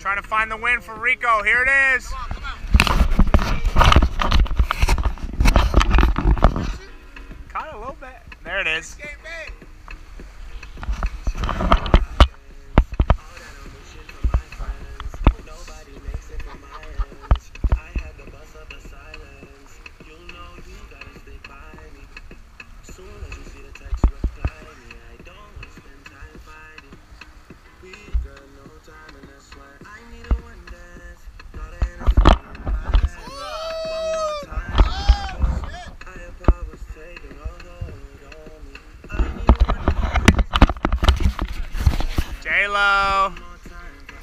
Trying to find the win for Rico. Here it is. Come on. Caught it a little bit. There it is.